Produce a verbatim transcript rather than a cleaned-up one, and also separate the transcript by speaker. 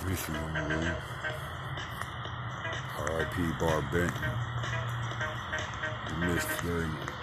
Speaker 1: Michigan, man. R I P Bar Benton. We missed very much.